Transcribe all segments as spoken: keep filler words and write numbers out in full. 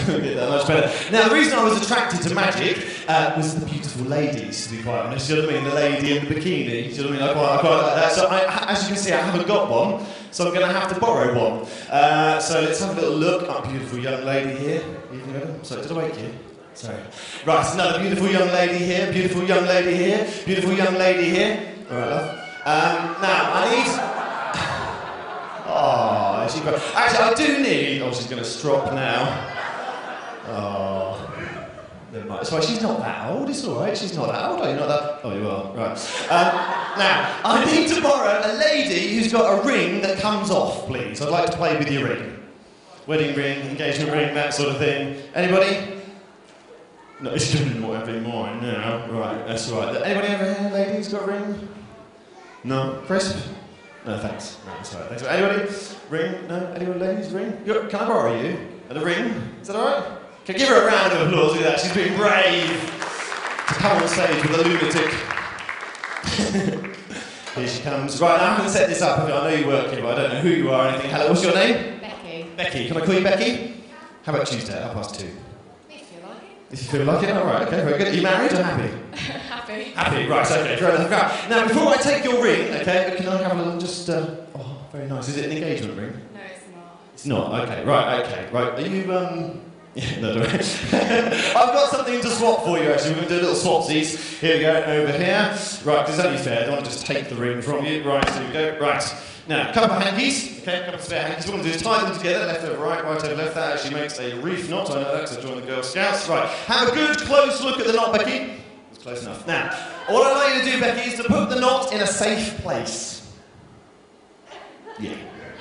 get that much better. Now, the reason I was attracted to magic uh, was the beautiful ladies, to be quite honest. You know what I mean? The lady in the bikini. You know what I mean? I quite, I quite like that. So, I, as you can see, I haven't got one, so I'm going to have to borrow one. Uh, so let's have a little look. Oh, beautiful young lady here. Sorry, did I wake you? Sorry. Right, another beautiful young lady here. Beautiful young lady here. Beautiful young lady here. All right, love. Um, now, I need... Oh, she... Actually, I do need... Oh, she's going to strop now. Oh. Never mind. Sorry, she's not that old. It's all right. She's not that old. Are you not that... Oh, you are. Right. Um, now, I need to borrow a lady who's got a ring that comes off, please. I'd like to play with your ring. Wedding ring, engagement ring, that sort of thing. Anybody? No, it's definitely not having mine now. Right, that's right. Anybody over here, ladies, got a ring? No? Crisp? No, thanks. No, that's right. Thanks. Anybody? Ring? No? Anyone, ladies? Ring? You're, can I borrow you? And a ring? Is that alright? Can I give her a round of applause with that? She's been brave to come on stage with a lunatic. Here she comes. Right, now I'm going to set this up. I know you work here, but I don't know who you are or anything. Hello, what's your name? Becky. Becky. Can I call you Becky? How about Tuesday, half past two? If you like it. If you feel like it, all right, okay, very good. Are you married or happy? Happy. Happy, right, okay, great. Now, before I take your ring, okay, can I have a little just, uh, oh, very nice. Is it an engagement ring? No, it's not. It's not, okay, right, okay, right. Are you, um, yeah, no, don't worry. I've got something to swap for you, actually. We're going to do a little swapsies. Here we go, over here. Right, because it's only fair. I don't want to just take the ring from you. Right, here we go. Right. Now, a couple of hankies, okay, a couple of spare hankies. What we're going to do is tie them together, left over right, right over left. That actually makes a reef knot. I know that because I joined the Girl Scouts. Right, have a good close look at the knot, Becky. It's close enough. Now, all I'd like you to do, Becky, is to put the knot in a safe place. Yeah.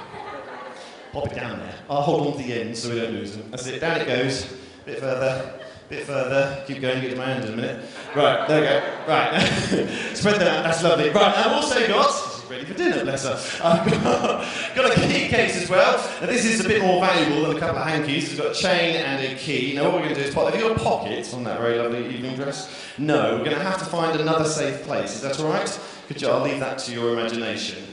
Pop it down there. I'll hold on to the end so we don't lose them. That's it. Down it goes. A bit further. A bit further. Keep going. Get to my hand in a minute. Right. There we go. Right. Spread that out. That's lovely. Right. I've also got... Ready for dinner, bless her. I've got, got a key case as well. Now this is a bit more valuable than a couple of hankies. It's got a chain and a key. Now what we're going to do is pop... Have you got a pocket on that very lovely evening dress? No, we're going to have to find another safe place. Is that all right? Could you... I'll leave that to your imagination.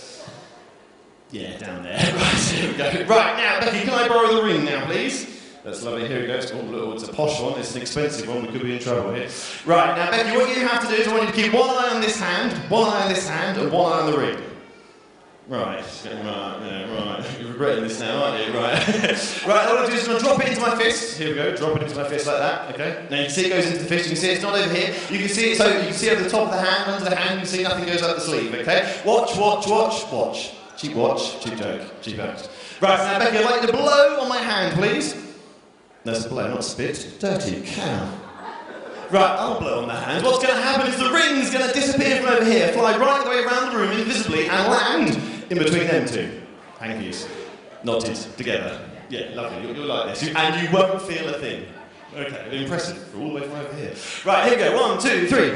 Yeah, down there. Right, here we go. Right, now, Becky, can I borrow the ring now, please? That's lovely. Here we go. It's, oh, look, it's a posh one. It's an expensive one. We could be in trouble here. Right, now, Becky, what you have to do is I want you to keep one eye on this hand, one eye on this hand, and one eye on the ring. Right. Right, yeah, right. You're regretting this now, aren't you? Right. Right, all I do is I'm going to drop it into my fist. Here we go. Drop it into my fist like that. Okay. Now, you can see it goes into the fist. You can see it's not over here. You can see it, so you can see over the top of the hand, under the hand, you can see nothing goes up the sleeve. Okay. Watch, watch, watch, watch. Cheap watch, cheap joke, cheap act. Right, now Becky, I'd like you to blow on my hand, please. That's a blow, not spit. Dirty cow. Right, I'll blow on the hand. What's going to happen is the ring's going to disappear from over here, fly right the way around the room invisibly, and land in between them two. Hankies. Knotted together. Yeah, lovely. You'll, you'll like this. You, and you won't feel a thing. Okay, impressive. We're all the way from over here. Right, here we go. One, two, three.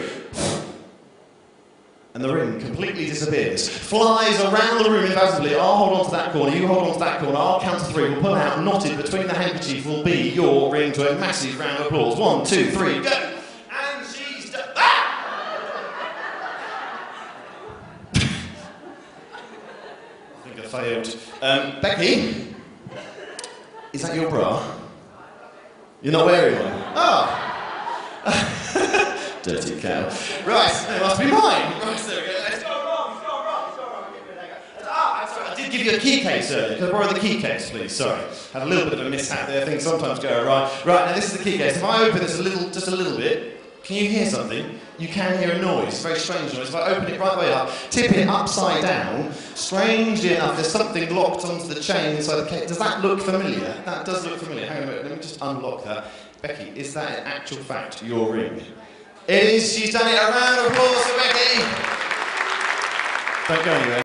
And the ring completely disappears. Flies around the room invisibly. I'll hold on to that corner, you hold on to that corner, I'll count to three. We'll pull out, knotted between the handkerchief will be your ring to a massive round of applause. One, two, three, go! And she's done. Ah! I think I failed. Um, Becky? Is that your bra? You're not wearing one? Oh! Dirty cow. Right, it must be mine. Right, there we go. It's gone wrong, it's gone wrong, it's gone wrong. Ah, I'm sorry. I did give you a key case earlier. Can I borrow the key case, please? Sorry. Had a little bit of a mishap there. Things sometimes go awry. Right, now this is the key case. If I open this a little, just a little bit, can you hear something? You can hear a noise, a very strange noise. If I open it right the way up, tip it upside down, strangely enough, there's something locked onto the chain inside the case. Does that look familiar? That does look familiar. Hang on a minute, let me just unlock that. Becky, is that in actual fact your ring? It is. She's done it. A round of applause for Becky. Don't go anywhere.